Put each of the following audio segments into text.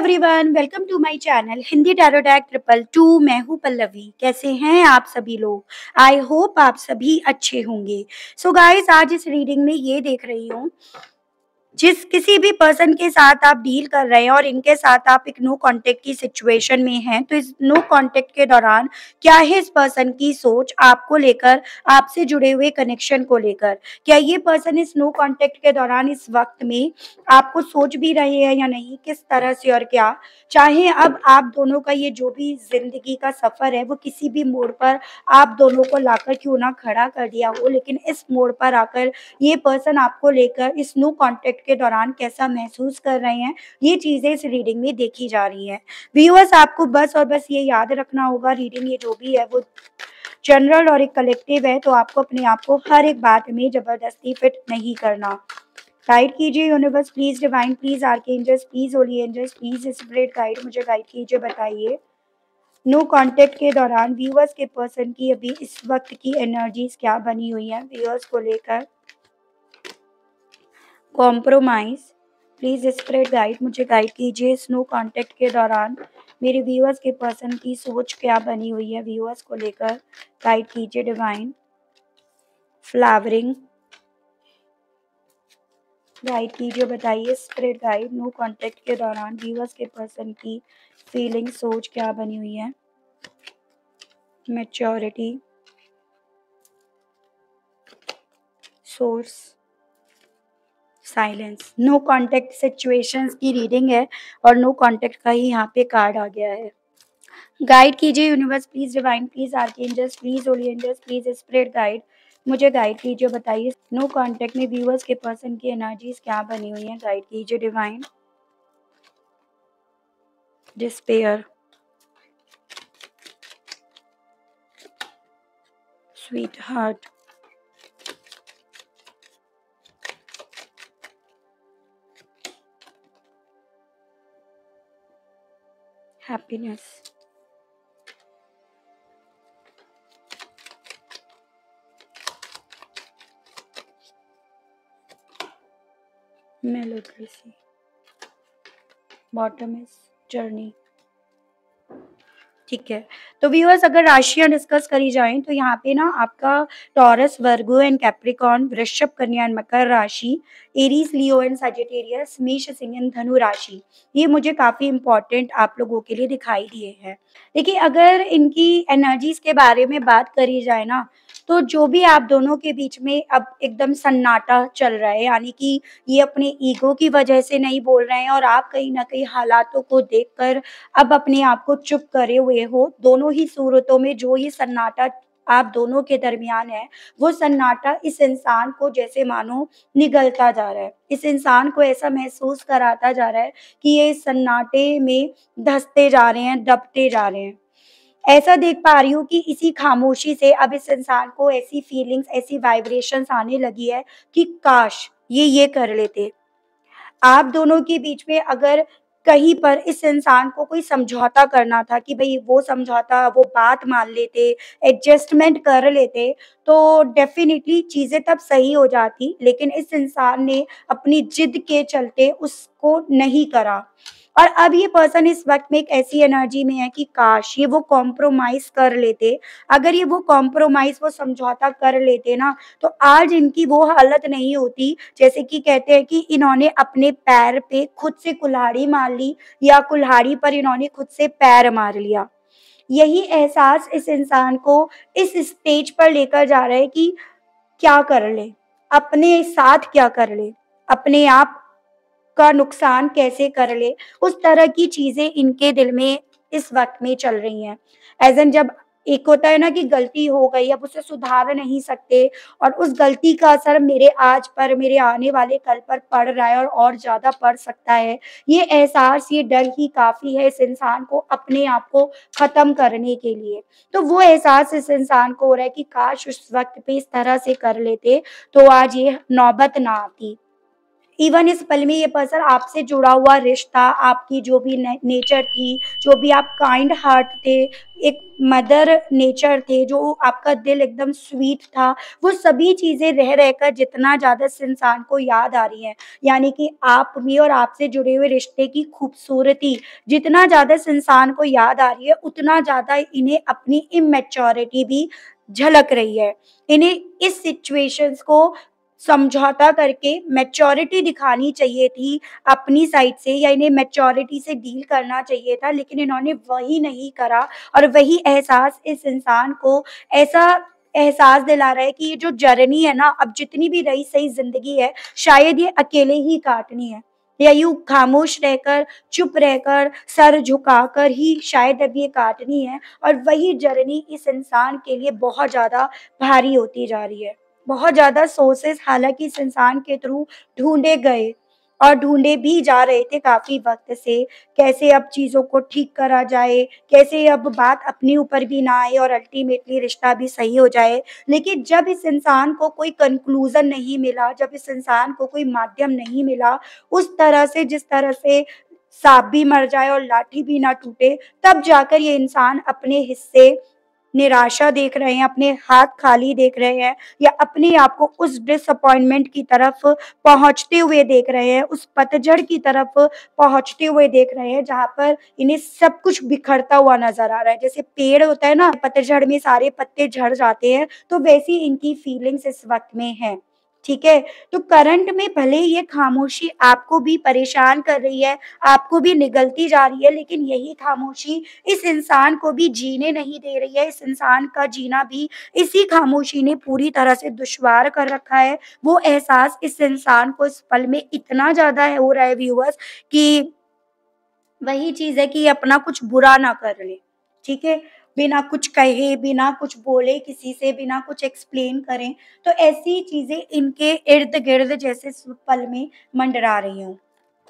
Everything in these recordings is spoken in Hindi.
Everyone, welcome to my channel Hindi tarot deck 222। मैं हूँ पल्लवी। कैसे हैं आप सभी लोग? आई होप आप सभी अच्छे होंगे। सो गाइस, आज इस रीडिंग में ये देख रही हूँ, जिस किसी भी पर्सन के साथ आप डील कर रहे हैं और इनके साथ आप एक नो कांटेक्ट की सिचुएशन में हैं, तो इस नो कांटेक्ट के दौरान क्या है इस पर्सन की सोच आपको लेकर, आपसे जुड़े हुए कनेक्शन को लेकर। क्या ये पर्सन इस नो कांटेक्ट के दौरान इस वक्त में आपको सोच भी रहे हैं या नहीं, किस तरह से और क्या चाहे। अब आप दोनों का ये जो भी जिंदगी का सफर है वो किसी भी मोड़ पर आप दोनों को लाकर क्यों ना खड़ा कर दिया हो, लेकिन इस मोड़ पर आकर ये पर्सन आपको लेकर इस नो कांटेक्ट के दौरान कैसा महसूस कर रहे हैं, ये चीजें इस रीडिंग में देखी जा रही हैं। व्यूअर्स, आपको बस और बस ये याद रखना होगा, रीडिंग ये जो भी है वो जनरल और एक कलेक्टिव है, तो आपको अपने आप को हर एक बात में जबरदस्ती फिट नहीं करना। गाइड कीजिए universe, please divine, please archangels, please holy angels, please spirit guide, मुझे गाइड कीजिए। बताइए नो कांटेक्ट के दौरान व्यूअर्स के पर्सन की अभी इस वक्त की एनर्जीज क्या बनी हुई है व्यूअर्स को लेकर। कॉम्प्रोमाइज, प्लीज स्पिरिट गाइड, मुझे गाइड कीजिए। स्नो कांटेक्ट के दौरान मेरे व्यूअर्स के पर्सन की सोच क्या बनी हुई है व्यूअर्स को लेकर, गाइड कीजिए डिवाइन। फ्लावरिंग, गाइड कीजिए। बताइए स्पिरिट गाइड, नो कांटेक्ट के दौरान व्यूअर्स के पर्सन की फीलिंग, सोच क्या बनी हुई है। Maturity, source, silence. No contact situations की रीडिंग है और नो कांटेक्ट का ही यहाँ पे कार्ड आ गया है। गाइड कीजिए universe, please divine, please archangels, please holy angels, please spirit guide, मुझे गाइड कीजिए। बताइए नो कांटेक्ट में व्यूअर्स के पर्सन की एनर्जीज क्या बनी हुई है, गाइड कीजिए divine. Despair, sweet heart, happiness, मेलोड्रेसी, बॉटमलेस जर्नी। ठीक है, तो व्यूअर्स अगर राशियां डिस्कस करी जाएं तो यहाँ पे ना आपका टॉरस, वर्गो एंड कैप्रिकॉर्न, वृषभ, कन्या एंड मकर राशि, एरीज, लियो एंड सजिटेरियस, मेष, सिंह एंड धनु राशि, ये मुझे काफी इंपॉर्टेंट आप लोगों के लिए दिखाई दिए हैं। देखिए, अगर इनकी एनर्जीज के बारे में बात करी जाए ना, तो जो भी आप दोनों के बीच में अब एकदम सन्नाटा चल रहा है, यानी कि ये अपने ईगो की वजह से नहीं बोल रहे हैं और आप कहीं ना कहीं हालातों को देखकर अब अपने आप को चुप करे हुए हो। दोनों ही सूरतों में जो ये सन्नाटा आप दोनों के दरमियान है, वो सन्नाटा इस इंसान को जैसे मानो निगलता जा रहा है। इस इंसान को ऐसा महसूस कराता जा रहा है कि ये इस सन्नाटे में धंसते जा रहे हैं, दबते जा रहे हैं। ऐसा देख पा रही हूँ कि इसी खामोशी से अब इस इंसान को ऐसी फीलिंग्स, ऐसी वाइब्रेशंस आने लगी है कि काश ये कर लेते। आप दोनों के बीच में अगर कहीं पर इस इंसान को कोई समझौता करना था कि भई वो समझौता, वो बात मान लेते, एडजस्टमेंट कर लेते, तो डेफ़िनिटली चीज़ें तब सही हो जाती। लेकिन इस इंसान ने अपनी जिद के चलते उसको नहीं करा। और अब ये पर्सन इस वक़्त में एक ऐसी एनर्जी में है कि काश ये वो कॉम्प्रोमाइज़ कर लेते। अगर ये वो कॉम्प्रोमाइज़, वो समझौता कर लेते ना, तो आज इनकी वो हालत नहीं होती। जैसे कि कहते हैं कि इन्होंने अपने पैर पे खुद से कुल्हाड़ी मार ली या कुल्हाड़ी पर इन्होंने खुद से पैर मार लिया। यही एहसास इस इंसान को इस स्टेज पर लेकर जा रहा है कि क्या कर ले, अपने साथ क्या कर ले, अपने आप का नुकसान कैसे कर ले, उस तरह की चीज़ें इनके दिल में इस वक़्त में चल रही हैं। एज़ एन जब एक होता है ना कि गलती हो गई, अब उसे सुधार नहीं सकते और उस गलती का असर मेरे आज पर, मेरे आने वाले कल पर पड़ रहा है और ज़्यादा पड़ सकता है। ये एहसास, ये डर ही काफ़ी है इस इंसान को अपने आप को ख़त्म करने के लिए। तो वो एहसास इस इंसान को हो रहा है कि काश उस वक़्त पे इस तरह से कर लेते, तो आज ये नौबत ना आती। इवन इस पल में ये पर्सन आपसे जुड़ा हुआ रिश्ता, आपकी जो भी नेचर थी, जो भी आप काइंड हार्ट थे, एक मदर नेचर थे, जो आपका दिल एकदम स्वीट था, वो सभी चीज़ें रह रहकर जितना ज़्यादा इस इंसान को याद आ रही हैं, यानी कि आप भी और आपसे जुड़े हुए रिश्ते की खूबसूरती जितना ज़्यादा इस इंसान को याद आ रही है, उतना ज़्यादा इन्हें अपनी इमैच्योरिटी भी झलक रही है। इन्हें इस सिचुएशंस को समझौता करके मैच्योरिटी दिखानी चाहिए थी अपनी साइड से, या इन्हें मैच्योरिटी से डील करना चाहिए था, लेकिन इन्होंने वही नहीं करा। और वही एहसास इस इंसान को ऐसा एहसास दिला रहा है कि ये जो जर्नी है ना, अब जितनी भी रही सही ज़िंदगी है, शायद ये अकेले ही काटनी है, या यूँ खामोश रहकर, चुप रहकर, सर झुकाकर ही शायद अब ये काटनी है। और वही जर्नी इस इंसान के लिए बहुत ज़्यादा भारी होती जा रही है। बहुत ज़्यादा सोर्सेस हालाँकि इस इंसान के थ्रू ढूँढे गए और ढूँढे भी जा रहे थे काफ़ी वक़्त से, कैसे अब चीज़ों को ठीक करा जाए, कैसे अब बात अपने ऊपर भी ना आए और अल्टीमेटली रिश्ता भी सही हो जाए। लेकिन जब इस इंसान को कोई कन्क्लूज़न नहीं मिला, जब इस इंसान को कोई माध्यम नहीं मिला, उस तरह से जिस तरह से साँप भी मर जाए और लाठी भी ना टूटे, तब जाकर ये इंसान अपने हिस्से निराशा देख रहे हैं, अपने हाथ खाली देख रहे हैं, या अपने आप को उस डिसअपॉइंटमेंट की तरफ पहुँचते हुए देख रहे हैं, उस पतझड़ की तरफ पहुँचते हुए देख रहे हैं, जहाँ पर इन्हें सब कुछ बिखरता हुआ नज़र आ रहा है। जैसे पेड़ होता है ना, पतझड़ में सारे पत्ते झड़ जाते हैं, तो वैसी इनकी फीलिंग्स इस वक़्त में हैं। ठीक है? तो करंट में भले ही ये खामोशी आपको भी परेशान कर रही है, आपको भी निगलती जा रही है, लेकिन यही खामोशी इस इंसान को भी जीने नहीं दे रही है। इस इंसान का जीना भी इसी खामोशी ने पूरी तरह से दुश्वार कर रखा है। वो एहसास इस इंसान को इस पल में इतना ज़्यादा हो रहा है व्यूअर्स, कि वही चीज़ है कि ये अपना कुछ बुरा ना कर ले, ठीक है? बिना कुछ कहे, बिना कुछ बोले, किसी से बिना कुछ एक्सप्लेन करें, तो ऐसी चीज़ें इनके इर्द-गिर्द जैसे इस पल में मंडरा रही हों।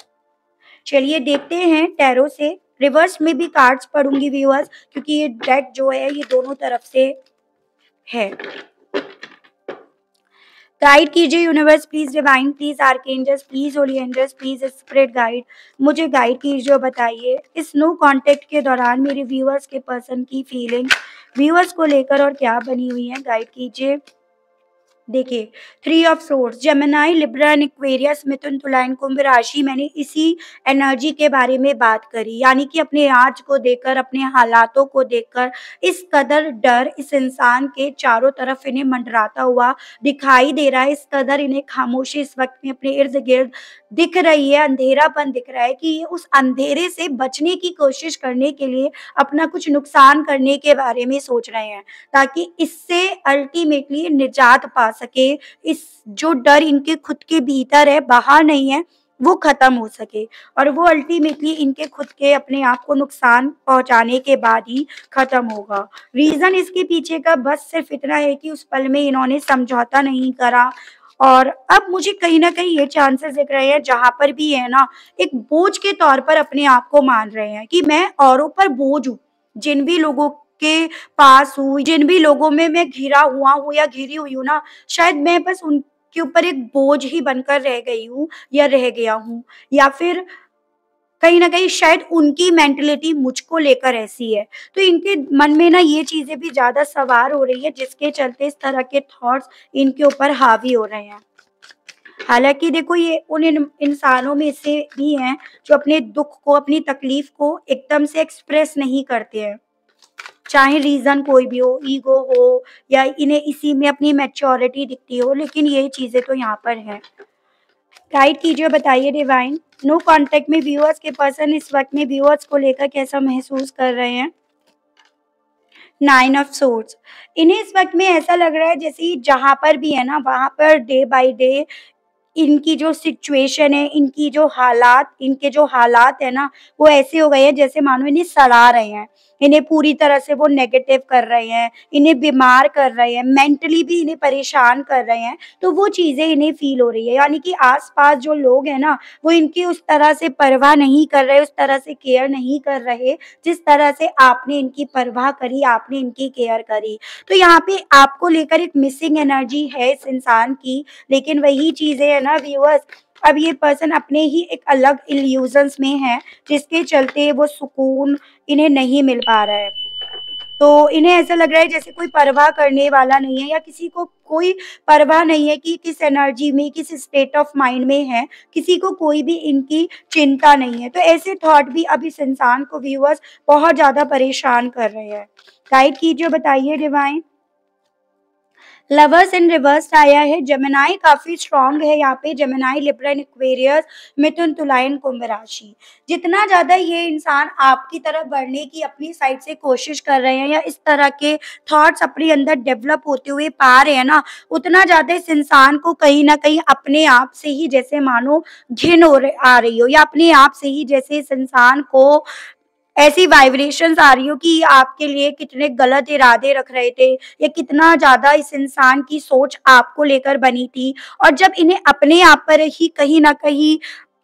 चलिए देखते हैं टैरो से, रिवर्स में भी कार्ड्स पढ़ूँगी व्यूअर्स, क्योंकि ये डेक जो है ये दोनों तरफ से है। गाइड कीजिए universe please, divine please, archangels please, holy angels please, spirit guide, मुझे गाइड कीजिए और बताइए इस नो कॉन्टैक्ट के दौरान मेरे व्यूअर्स के पर्सन की फीलिंग व्यूअर्स को लेकर और क्या बनी हुई है, गाइड कीजिए। देखिए, 3 of swords, Gemini, Libra and Aquarius, मिथुन, तुला एंड कुंभ राशि, मैंने इसी एनर्जी के बारे में बात करी, यानी कि अपने आज को देखकर, अपने हालातों को देखकर इस कदर डर इस इंसान के चारों तरफ इन्हें मंडराता हुआ दिखाई दे रहा है, इस कदर इन्हें खामोशी इस वक़्त में अपने इर्द-गिर्द दिख रही है, अंधेरापन दिख रहा है, कि ये उस अंधेरे से बचने की कोशिश करने के लिए अपना कुछ नुकसान करने के बारे में सोच रहे हैं, ताकि इससे अल्टीमेटली निजात पा सके। इस जो डर इनके खुद के भीतर है, बाहर नहीं है, वो खत्म हो सके, और वो अल्टीमेटली इनके खुद के अपने आप को नुकसान पहुँचाने के बाद ही खत्म होगा। रीज़न इसके पीछे का बस सिर्फ़ इतना है कि उस पल में इन्होंने समझौता नहीं करा, और अब मुझे कहीं न कहीं ये चांसेस दिख रहे हैं, जहाँ पर भी है ना, एक बोझ के तौर पर अपने आप को मान रहे हैं कि मैं औरों पर बोझ हूँ। जिन भी लोगों के पास हूँ, जिन भी लोगों में मैं घिरा हुआ हूँ या घिरी हुई हूँ ना, शायद मैं बस उनके ऊपर एक बोझ ही बनकर रह गई हूँ या रह गया हूँ, या फिर कहीं न कहीं शायद उनकी मेंटालिटी मुझको लेकर ऐसी है। तो इनके मन में ना ये चीज़ें भी ज़्यादा सवार हो रही है, जिसके चलते इस तरह के थॉट्स इनके ऊपर हावी हो रहे हैं। हालाँकि देखो, ये उन इंसानों में से भी हैं जो अपने दुःख को, अपनी तकलीफ़ को एकदम से एक्सप्रेस नहीं करते हैं। चाहे रीज़न कोई भी हो, ईगो हो, या इन्हें इसी में अपनी मैच्योरिटी दिखती हो, लेकिन ये चीज़ें तो यहाँ पर हैं। गाइड कीजिए, बताइए डिवाइन, नो कॉन्टैक्ट में व्यूअर्स के पर्सन इस वक़्त में व्यूअर्स को लेकर कैसा महसूस कर रहे हैं? 9 ऑफ सोर्ड्स, इन्हें इस वक़्त में ऐसा लग रहा है जैसे जहाँ पर भी है ना, वहाँ पर डे बाय डे इनकी जो सिचुएशन है, इनके जो हालात है ना, वो ऐसे हो गए हैं जैसे मानो इन्हें सड़ा रहे हैं। इन्हें पूरी तरह से वो नेगेटिव कर रहे हैं, इन्हें बीमार कर रहे हैं, मेंटली भी इन्हें परेशान कर रहे हैं, तो वो चीज़ें इन्हें फ़ील हो रही है। यानी कि आस-पास जो लोग हैं ना, वो इनकी उस तरह से परवाह नहीं कर रहे, उस तरह से केयर नहीं कर रहे, जिस तरह से आपने इनकी परवाह करी, आपने इनकी केयर करी। तो यहाँ पे आपको लेकर एक मिसिंग एनर्जी है इस इंसान की, लेकिन वही चीज़ें है ना व्यूअर्स, अब ये पर्सन अपने ही एक अलग इल्यूजन्स में है, जिसके चलते वो सुकून इन्हें नहीं मिल पा रहा है। तो इन्हें ऐसा लग रहा है जैसे कोई परवाह करने वाला नहीं है, या किसी को कोई परवाह नहीं है कि किस एनर्जी में, किस स्टेट ऑफ माइंड में है, किसी को कोई भी इनकी चिंता नहीं है। तो ऐसे थॉट भी अब इस इंसान को व्यूअर्स बहुत ज़्यादा परेशान कर रहे हैं। गाइड कीजिए, बताइए डिवाइन। लवर्स इन रिवर्स आया है। जेमिनाई काफ़ी स्ट्रॉन्ग है यहाँ पे। जेमिनाई, लिब्रा एंड एक्वेरियस, मिथुन, तुला एंड कुंभ राशि। जितना ज़्यादा ये इंसान आपकी तरफ बढ़ने की अपनी साइड से कोशिश कर रहे हैं, या इस तरह के थॉट्स अपने अंदर डेवलप होते हुए पा रहे हैं ना, उतना ज़्यादा इस इंसान को कहीं न कहीं अपने आप से ही जैसे मानो घिन आ रही हो, या अपने आप से ही जैसे इस इंसान को ऐसी वाइब्रेशंस आ रही हो कि आपके लिए कितने गलत इरादे रख रहे थे, या कितना ज़्यादा इस इंसान की सोच आपको लेकर बनी थी। और जब इन्हें अपने आप पर ही कहीं न कहीं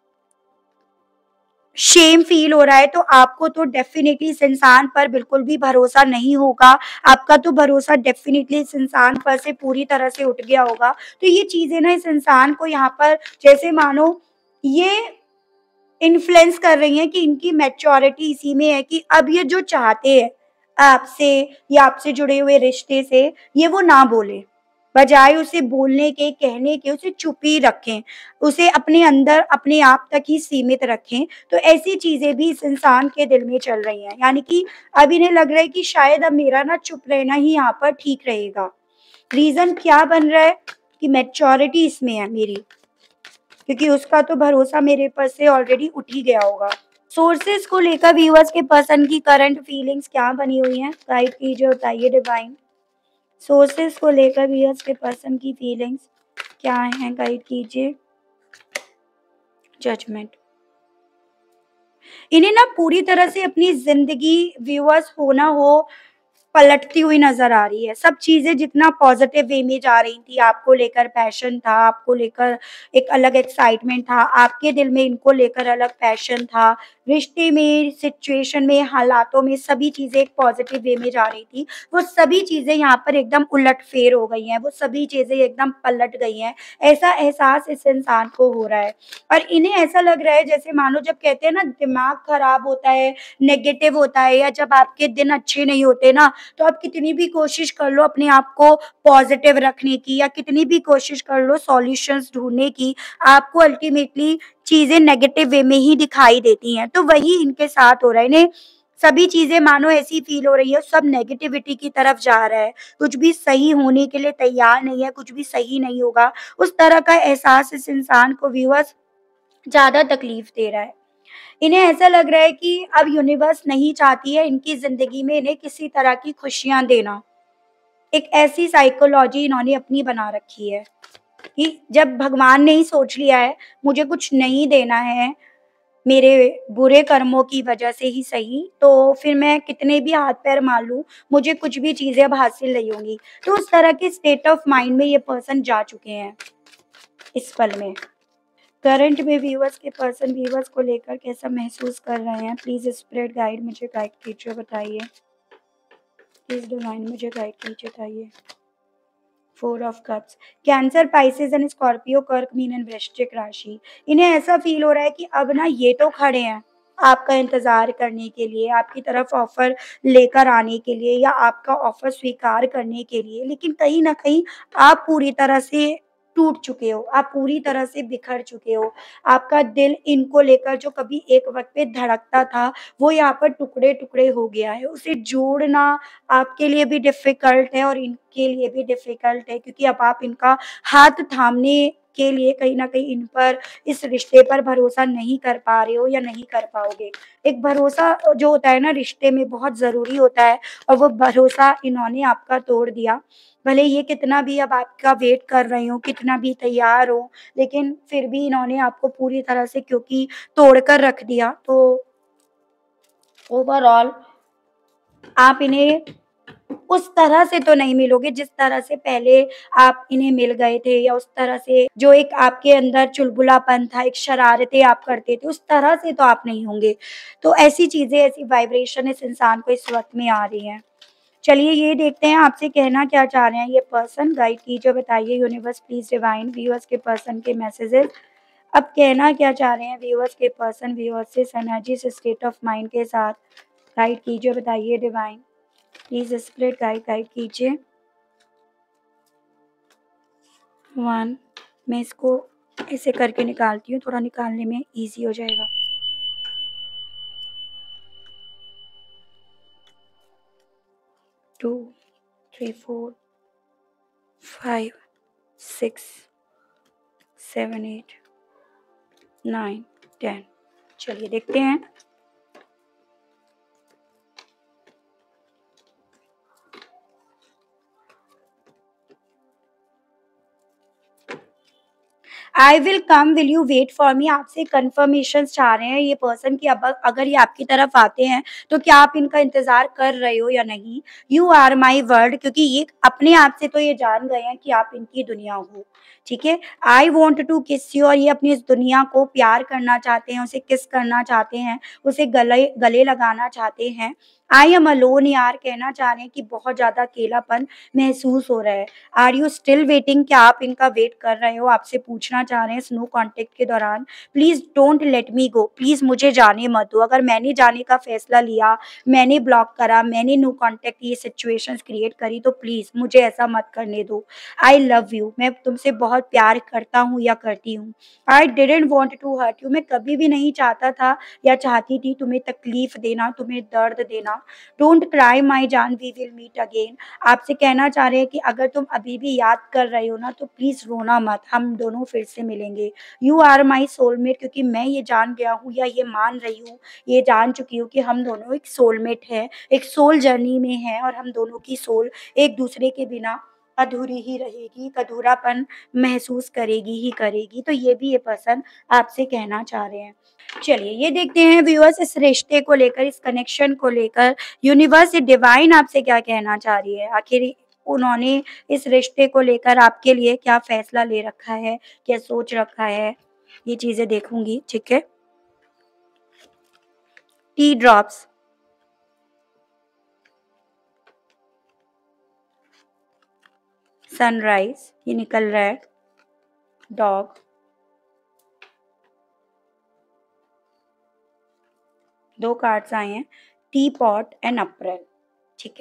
शेम फ़ील हो रहा है, तो आपको तो डेफ़िनिटली इस इंसान पर बिल्कुल भी भरोसा नहीं होगा। आपका तो भरोसा डेफ़िनिटली इस इंसान पर से पूरी तरह से उठ गया होगा। तो ये चीज़ें ना इस इंसान को यहाँ पर जैसे मानो ये इन्फ्लुएंस कर रही हैं कि इनकी मैच्योरिटी इसी में है कि अब ये जो चाहते हैं आपसे या आपसे जुड़े हुए रिश्ते से, ये वो ना बोले। बजाय उसे बोलने के, कहने के, उसे चुप ही रखें। उसे अपने अंदर, अपने आप तक ही सीमित रखें। तो ऐसी चीज़ें भी इस इंसान के दिल में चल रही हैं। यानी कि अब इन्हें लग रहा है कि शायद अब मेरा ना चुप रहना ही यहाँ पर ठीक रहेगा। रीज़न क्या बन रहा है कि मैच्योरिटी इसमें है मेरी। क्योंकि उसका तो भरोसा मेरे पर से ऑलरेडी उठ ही गया होगा। सोर्सेस को लेकर व्यूअर्स के पर्सन की करंट फीलिंग्स क्या बनी हुई हैं? गाइड कीजिए, बताइए डिवाइन। सोर्सेस को लेकर व्यूअर्स के पर्सन की फीलिंग्स क्या हैं? गाइड कीजिए। जजमेंट। इन्हें ना पूरी तरह से अपनी ज़िंदगी व्यूअर्स हो ना हो पलटती हुई नज़र आ रही है। सब चीज़ें जितना पॉज़िटिव वे में जा रही थी, आपको लेकर पैशन था, आपको लेकर एक अलग एक्साइटमेंट था, आपके दिल में इनको लेकर अलग पैशन था, रिश्ते में, सिचुएशन में, हालातों में सभी चीज़ें एक पॉज़िटिव वे में जा रही थी। वो सभी चीज़ें यहाँ पर एकदम उलट-फेर हो गई हैं, वो सभी चीज़ें एकदम पलट गई हैं। ऐसा एहसास इस इंसान को हो रहा है, और इन्हें ऐसा लग रहा है जैसे मानो जब कहते हैं ना दिमाग खराब होता है, नेगेटिव होता है, या जब आपके दिन अच्छे नहीं होते ना, तो आप कितनी भी कोशिश कर लो अपने आप को पॉजिटिव रखने की, या कितनी भी कोशिश कर लो सॉल्यूशंस ढूँढने की, आपको अल्टीमेटली चीज़ें नेगेटिव वे में ही दिखाई देती हैं। तो वही इनके साथ हो रहा है। इन्हें सभी चीज़ें मानो ऐसी फ़ील हो रही है, सब नेगेटिविटी की तरफ जा रहा है। कुछ भी सही होने के लिए तैयार नहीं है, कुछ भी सही नहीं होगा। उस तरह का एहसास इस इंसान को व्यूअर्स ज़्यादा तकलीफ़ दे रहा है। इन्हें ऐसा लग रहा है कि अब यूनिवर्स नहीं चाहती है इनकी ज़िंदगी में इन्हें किसी तरह की खुशियाँ देना। एक ऐसी साइकोलॉजी इन्होंने अपनी बना रखी है कि जब भगवान ने ही सोच लिया है मुझे कुछ नहीं देना है, मेरे बुरे कर्मों की वजह से ही सही, तो फिर मैं कितने भी हाथ-पैर मार लूँ, मुझे कुछ भी चीज़ें अब हासिल नहीं होंगी। तो उस तरह के स्टेट ऑफ माइंड में ये पर्सन जा चुके हैं इस पल में। करंट में व्यूअर्स के पर्सन व्यूअर्स को लेकर कैसा महसूस कर रहे हैं? प्लीज़ स्पिरिट गाइड मुझे गाइड कीजिए, बताइए। प्लीज़ डिवाइन मुझे गाइड कीजिए, बताइए। 4 of cups, Cancer, Pisces and Scorpio, कर्क, मीन एंड वृश्चिक राशि। इन्हें ऐसा फ़ील हो रहा है कि अब ना ये तो खड़े हैं, आपका इंतज़ार करने के लिए, आपकी तरफ ऑफ़र लेकर आने के लिए, या आपका ऑफ़र स्वीकार करने के लिए, लेकिन कहीं न कहीं आप पूरी तरह से टूट चुके हो, आप पूरी तरह से बिखर चुके हो। आपका दिल इनको लेकर जो कभी एक वक़्त पे धड़कता था, वो यहाँ पर टुकड़े-टुकड़े हो गया है। उसे जोड़ना आपके लिए भी डिफ़िकल्ट है और इनके लिए भी डिफ़िकल्ट है, क्योंकि अब आप इनका हाथ थामने के लिए कहीं न कहीं इन पर, इस रिश्ते पर भरोसा नहीं कर पा रहे हो या नहीं कर पाओगे। एक भरोसा जो होता है ना रिश्ते में बहुत ज़रूरी होता है, और वो भरोसा इन्होंने आपका तोड़ दिया। भले ये कितना भी अब आपका वेट कर रही हों, कितना भी तैयार हों, लेकिन फिर भी इन्होंने आपको पूरी तरह से क्योंकि तोड़ कर रख दिया, तो ओवरऑल आप इन्हें उस तरह से तो नहीं मिलोगे जिस तरह से पहले आप इन्हें मिल गए थे, या उस तरह से जो एक आपके अंदर चुलबुलापन था, एक शरारतें आप करते थे, उस तरह से तो आप नहीं होंगे। तो ऐसी चीज़ें, ऐसी वाइब्रेशन इस इंसान को इस वक़्त में आ रही हैं। चलिए ये देखते हैं आपसे कहना क्या चाह रहे हैं ये पर्सन, गाइड कीजिए, बताइए यूनिवर्स प्लीज़ डिवाइन व्यूअर्स के पर्सन के मैसेजेस। अब कहना क्या चाह रहे हैं व्यूअर्स के पर्सन, व्यूअर्स से एनर्जी से स्टेट ऑफ माइंड के साथ गाइड कीजिए, बताइए डिवाइन प्लीज स्पिरिट गाइड कीजिए। 1, मैं इसको ऐसे करके निकालती हूँ, थोड़ा निकालने में इजी हो जाएगा। 2, 3, 4, 5, 6, 7, 8, 9, 10। चलिए देखते हैं। I will come, will you wait for me. आपसे कंफर्मेशन चाह रहे हैं ये पर्सन की, अब अगर ये आपकी तरफ आते हैं तो क्या आप इनका इंतजार कर रहे हो या नहीं। यू आर माई वर्ल्ड, क्योंकि ये अपने आप से तो ये जान गए हैं कि आप इनकी दुनिया हो, ठीक है। I want to kiss you, और ये अपनी इस दुनिया को प्यार करना चाहते हैं, उसे किस करना चाहते हैं, उसे गले गले लगाना चाहते हैं। आई एम अलोन, यार कहना चाह रहे हैं कि बहुत ज्यादा अकेलापन महसूस हो रहा है। आर यू स्टिल वेटिंग, क्या आप इनका वेट कर रहे हो, आपसे पूछना चाह रहे हैं स्नो कॉन्टेक्ट के दौरान। Please don't let me go, please मुझे जाने मत दो। अगर मैंने जाने का फैसला लिया, मैंने ब्लॉक करा, मैंने नो कॉन्टेक्ट ये सिचुएशंस क्रिएट करी, तो प्लीज मुझे ऐसा मत करने दो। आई लव यू, मैं तुमसे बहुत प्यार करता हूँ या करती हूँ। I didn't want to hurt you, मैं कभी भी नहीं चाहता था या चाहती थी तुम्हें तकलीफ देना, तुम्हें दर्द देना। डोंट क्राई माई जान, वी विल मीट अगेन। आपसे कहना चाह रहे हैं कि अगर तुम अभी भी याद कर रहे हो ना तो प्लीज रोना मत, हम दोनों फिर से मिलेंगे। यू आर माई सोलमेट, क्योंकि मैं ये जान गया हूँ या ये मान रही हूँ, ये जान चुकी हूँ कि हम दोनों एक सोलमेट है, एक सोल जर्नी में है, और हम दोनों की सोल एक दूसरे के बिना अधूरी ही रहेगी, एक अधूरापन महसूस करेगी ही करेगी। तो ये भी ये पर्सन आपसे कहना चाह रहे हैं। चलिए ये देखते हैं व्यूअर्स, इस रिश्ते को लेकर, इस कनेक्शन को लेकर यूनिवर्स ये डिवाइन आपसे क्या कहना चाह रही है। आखिर उन्होंने इस रिश्ते को लेकर आपके लिए क्या फैसला ले रखा है, क्या सोच रखा है, ये चीजें देखूंगी, ठीक है। टी ड्रॉप्स, सनराइज ये निकल रहा है, डॉग, दो कार्ड्स आए हैं, टी पॉट एंड अप्रैल, ठीक है।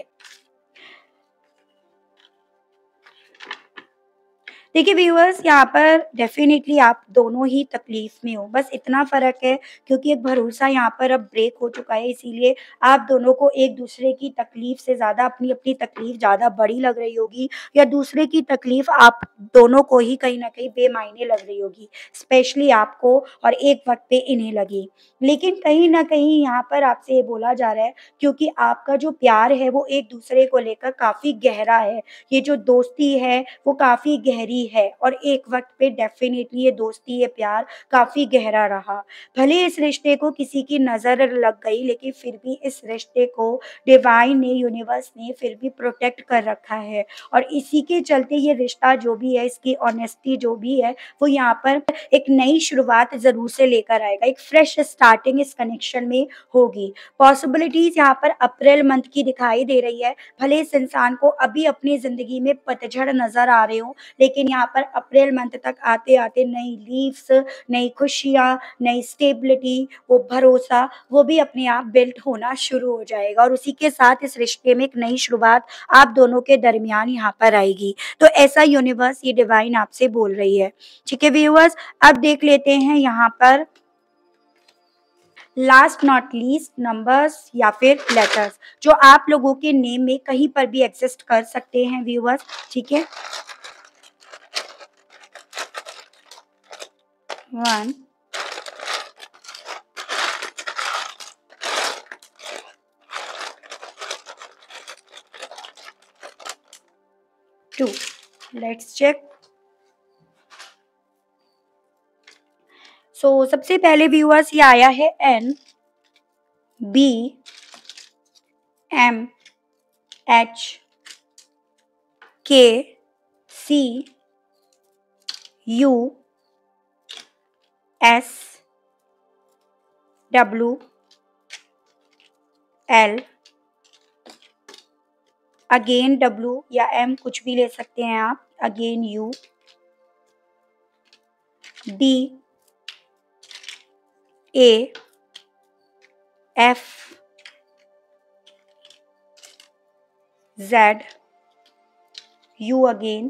देखिए व्यूअर्स, यहाँ पर डेफिनेटली आप दोनों ही तकलीफ में हो, बस इतना फ़र्क है क्योंकि एक भरोसा यहाँ पर अब ब्रेक हो चुका है, इसीलिए आप दोनों को एक दूसरे की तकलीफ से ज़्यादा अपनी अपनी तकलीफ ज़्यादा बड़ी लग रही होगी, या दूसरे की तकलीफ आप दोनों को ही कहीं ना कहीं बेमायने लग रही होगी, स्पेशली आपको और एक वक्त पे इन्हें लगी। लेकिन कहीं ना कहीं यहाँ पर आपसे ये बोला जा रहा है, क्योंकि आपका जो प्यार है वो एक दूसरे को लेकर काफ़ी गहरा है, ये जो दोस्ती है वो काफ़ी गहरी है, और एक वक़्त पे डेफ़िनेटली ये दोस्ती, ये प्यार काफ़ी गहरा रहा। भले इस रिश्ते को किसी की नज़र लग गई, लेकिन फिर भी इस रिश्ते को डिवाइन ने, यूनिवर्स ने फिर भी प्रोटेक्ट कर रखा है, और इसी के चलते ये रिश्ता जो भी है, इसकी ऑनेस्टी जो भी है, वो यहाँ पर एक नई शुरुआत ज़रूर से लेकर आएगा। एक फ्रेश स्टार्टिंग इस कनेक्शन में होगी। पॉसिबिलिटीज़ यहाँ पर अप्रैल मंथ की दिखाई दे रही है। भले इस इंसान को अभी अपनी ज़िंदगी में पतझड़ नज़र आ रहे हो, लेकिन यहाँ पर अप्रैल मंथ तक आते-आते नई लीव्स, नई खुशियाँ, नई स्टेबिलिटी, वो भरोसा, वो भी अपने आप बिल्ड होना शुरू हो जाएगा, और उसी के साथ इस रिश्ते में एक नई शुरुआत आप दोनों के दरमियान यहाँ पर आएगी। तो ऐसा यूनिवर्स, ये डिवाइन आपसे बोल रही है। ठीक है व्यूअर्स, अब देख लेते हैं यहाँ पर लास्ट नॉट लीस्ट नंबर्स या फिर लेटर्स जो आप लोगों के नेम में कहीं पर भी एग्जिस्ट कर सकते हैं व्यूअर्स, ठीक है। 1, 2, लेट्स चेक। सो सबसे पहले व्यूअर्स ये आया है NBMHKCUSWL, अगेन W या M कुछ भी ले सकते हैं आप, again U, D A, F, Z, U again,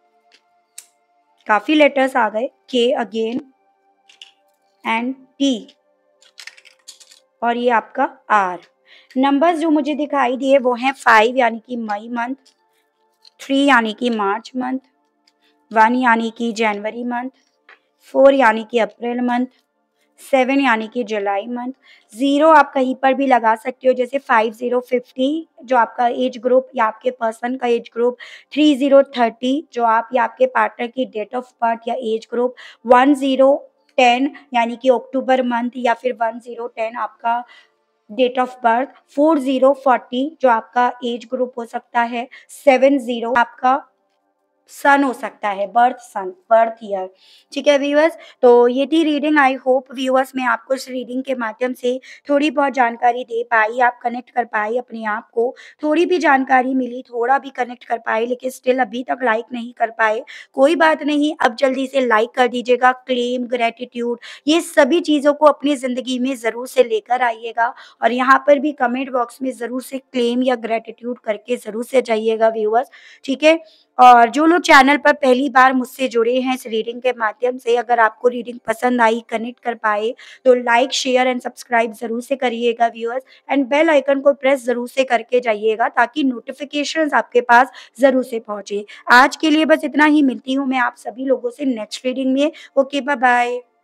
काफी लेटर्स आ गए, K अगेन एंड T, और ये आपका R। नंबर्स जो मुझे दिखाई दिए वो हैं 5 यानी कि मई मंथ, 3 यानी कि मार्च मंथ, 1 यानी कि जनवरी मंथ, 4 यानी कि अप्रैल मंथ, 7 यानी कि जुलाई मंथ। 0 आप कहीं पर भी लगा सकते हो, जैसे 5050 जो आपका एज ग्रुप या आपके पर्सन का एज ग्रुप, 3030 जो आप या आपके पार्टनर की डेट ऑफ बर्थ या एज ग्रुप, 1010 यानी कि अक्टूबर मंथ या फिर 1010 आपका डेट ऑफ बर्थ, 4040 जो आपका एज ग्रुप हो सकता है, 70 आपका सन हो सकता है, बर्थ सन, बर्थ ईयर। ठीक है व्यूअर्स, तो ये थी रीडिंग। आई होप व्यूअर्स मैं आपको इस रीडिंग के माध्यम से थोड़ी बहुत जानकारी दे पाई, आप कनेक्ट कर पाए अपने आप को, थोड़ी भी जानकारी मिली, थोड़ा भी कनेक्ट कर पाए, लेकिन स्टिल अभी तक लाइक नहीं कर पाए, कोई बात नहीं, अब जल्दी से लाइक कर दीजिएगा। क्लेम, ग्रेटिट्यूड, ये सभी चीज़ों को अपनी ज़िंदगी में ज़रूर से लेकर आइएगा, और यहाँ पर भी कमेंट बॉक्स में ज़रूर से क्लेम या ग्रेटिट्यूड करके ज़रूर से जाइएगा व्यूअर्स। ठीक है, और जो लोग चैनल पर पहली बार मुझसे जुड़े हैं इस रीडिंग के माध्यम से, अगर आपको रीडिंग पसंद आई, कनेक्ट कर पाए, तो लाइक, शेयर एंड सब्सक्राइब ज़रूर से करिएगा व्यूअर्स, एंड बेल आइकन को प्रेस ज़रूर से करके जाइएगा ताकि नोटिफिकेशंस आपके पास ज़रूर से पहुँचे। आज के लिए बस इतना ही, मिलती हूँ मैं आप सभी लोगों से नेक्स्ट रीडिंग में। Okay, bye bye.